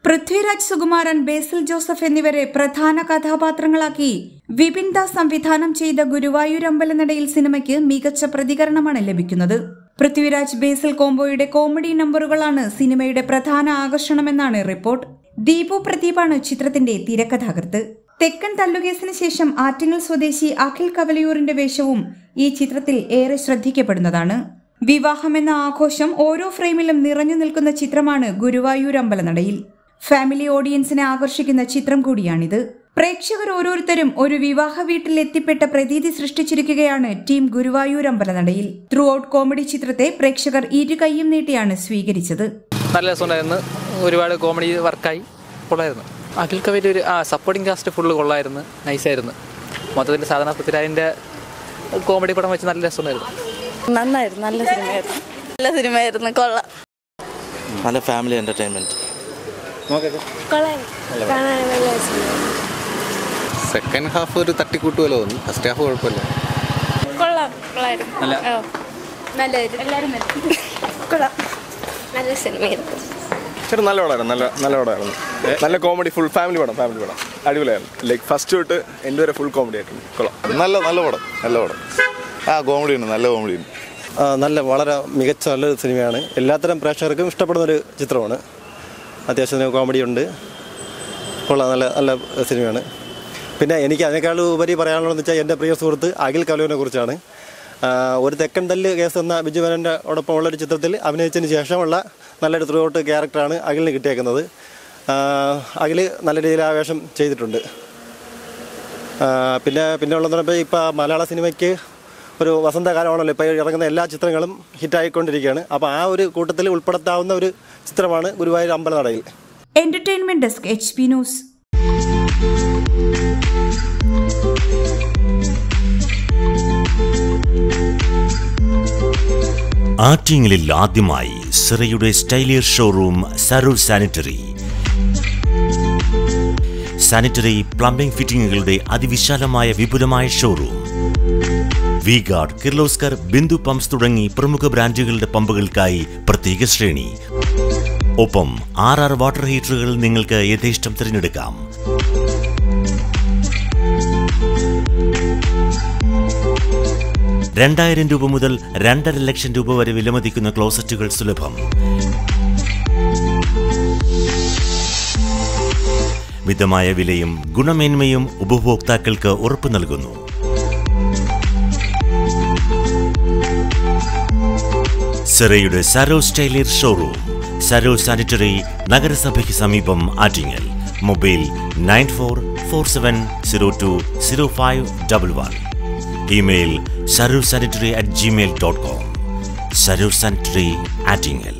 പൃഥ്വിരാജ് സുകുമാരൻ, ബേസിൽ Joseph എന്നിവരെ പ്രധാന കഥാപാത്രങ്ങളാക്കി വിപിൻ ദാസ് സംവിധാനം ചെയ്ത ഗുരുവായൂർ അമ്പലനടയിൽ സിനിമയ്ക്ക് മികച്ച പ്രതികരണമാണ് ലഭിക്കുന്നത്. പൃഥ്വിരാജ് ബേസിൽ കോംബോയുടെ കോമഡി നമ്പറുകളാണ് സിനിമയുടെ പ്രധാന ആകർഷണമെന്നാണ് റിപ്പോർട്ട്. ദീപു പ്രദീപാണ് ചിത്രത്തിന്റെ തിരക്കഥാകൃത്ത്. തെക്കൻ തല്ലുകേസിന് ശേഷം ആറ്റിങ്ങൽ സ്വദേശി അഖിൽ കവലിയൂറിന്റെ വേഷവും ഈ ചിത്രത്തിൽ ഏറെ ശ്രദ്ധിക്കപ്പെടുന്നതാണ്. വിവാഹമെന്ന ആഘോഷം ഓരോ ഫ്രെയിമിലും നിറഞ്ഞു നിൽക്കുന്ന ചിത്രമാണ് ഗുരുവായൂർ അമ്പലനടയിൽ. ഫാമിലി ഓഡിയൻസിനെ ആകർഷിക്കുന്ന ചിത്രം കൂടിയാണിത്. പ്രേക്ഷകർ ഓരോരുത്തരും ഒരു വിവാഹ വീട്ടിൽ എത്തിപ്പെട്ട പ്രതീതി സൃഷ്ടിച്ചിരിക്കുകയാണ് team Guruvayoor Ambalanadayil. Throughout comedy ചിത്രത്തെ പ്രേക്ഷകർ ഇരു കൈയും നീട്ടിയാണ് സ്വീകരിച്ചത്. നല്ല രസമുണ്ടായിരുന്നു, ഒരുപാട് കോമഡി വർക്കായി കൊള്ളായിരുന്നു. അഖിൽ കവിയുടെ ഒരു സപ്പോർട്ടിംഗ് കാസ്റ്റ് ഫുള്ള് കൊള്ളായിരുന്നു, നൈസായിരുന്നു. മൊത്തത്തിൽ സാധാരണ പൃഥ്വിരാജിൻ്റെ കോമഡി പടം വെച്ച് നല്ല രസമുണ്ടായിരുന്നു. നന്നായിരുന്നു, നല്ല സിനിമയായിരുന്നു, കൊള്ളാം. നല്ല ഫാമിലി എൻ്റർടൈൻമെൻറ്റ്. സെക്കൻഡ് ഹാഫ് ഒരു തട്ടിക്കൂട്ട് പോലെ തോന്നി, ഫസ്റ്റ് ഹാഫ് കുഴപ്പമില്ല. നല്ല സിനിമയായിരുന്നു. ചേട്ടാ നല്ല പടമായിരുന്നു, നല്ല പടമായിരുന്നു. നല്ല കോമഡി, ഫുൾ ഫാമിലി പടം അടിപൊളിയായിരുന്നു. ലൈക്ക് ഫസ്റ്റ് തൊട്ട് എൻ്റെ വരെ ഫുൾ കോമഡി ആയിരുന്നു. കൊള്ളാം, നല്ല പടം. കോമഡിയുണ്ട്, നല്ല കോമഡിയുണ്ട്. വളരെ മികച്ച നല്ലൊരു സിനിമയാണ്. എല്ലാത്തരം പ്രേക്ഷകർക്കും ഇഷ്ടപ്പെടുന്നൊരു ചിത്രമാണ്. അത്യാവശ്യം കോമഡിയുണ്ട്, കൊള്ളാം, നല്ല സിനിമയാണ്. പിന്നെ എനിക്ക് അതിനേക്കാൾ ഉപരി പറയാനുള്ളതെന്ന് വെച്ചാൽ എൻ്റെ പ്രിയ സുഹൃത്ത് അഖിൽ കവലിയൂരിനെ കുറിച്ചാണ്. ഒരു തെക്കൻ തല്ല് കേസ് എന്ന ബിജു മേനോൻ്റെ ഒപ്പമുള്ളൊരു ചിത്രത്തിൽ അഭിനയിച്ചതിന് ശേഷമുള്ള നല്ലൊരു ത്രൂ ഔട്ട് ക്യാരക്ടറാണ് അഖിലിന് കിട്ടിയേക്കുന്നത്. അഖിൽ നല്ല രീതിയിൽ ആവേശം ചെയ്തിട്ടുണ്ട്. പിന്നെ ഉള്ളതെന്ന് പറയുമ്പോൾ ഇപ്പോൾ മലയാള സിനിമയ്ക്ക് ഒരു വസന്തകാലമാണല്ലോ, ഇപ്പോൾ ഇറങ്ങുന്ന എല്ലാ ചിത്രങ്ങളും ഹിറ്റായിക്കൊണ്ടിരിക്കുകയാണ്. അപ്പോൾ ആ ഒരു കൂട്ടത്തിൽ ഉൾപ്പെടുത്താവുന്ന ഒരു ചിത്രമാണ് Guruvayoor Ambalanadayil. Entertainment desk, HP news. ആറ്റിങ്ങലിൽ ആദ്യമായി സിറയുടെ Stylier showroom Sarur sanitary plumbing ഫിറ്റിംഗുകളുടെ അതിവിശാലമായ വിപുലമായ showroom. V Guard, Kirloskar, Bindu pumps തുടങ്ങി പ്രമുഖ ബ്രാൻഡുകളുടെ പമ്പുകൾക്കായി പ്രത്യേക ശ്രേണി. ഒപ്പം 6 വാട്ടർ ഹീറ്ററുകൾ നിങ്ങൾക്ക് യഥേഷ്ടം തിരഞ്ഞെടുക്കാം. ₹2,000 മുതൽ ₹2,50,000 വരെ വിലമതിക്കുന്ന ക്ലോസറ്റുകൾ സുലഭം. മിതമായ വിലയും ഗുണമേന്മയും ഉപഭോക്താക്കൾക്ക് ഉറപ്പു നൽകുന്നു. സിറയുടെ Sarur Stylier showroom, Sarur sanitary, നഗരസഭയ്ക്ക് സമീപം, Attingal. Mobile 9447020511. Email sarursanitary@gmail.com. Sarur sanitary, Attingal.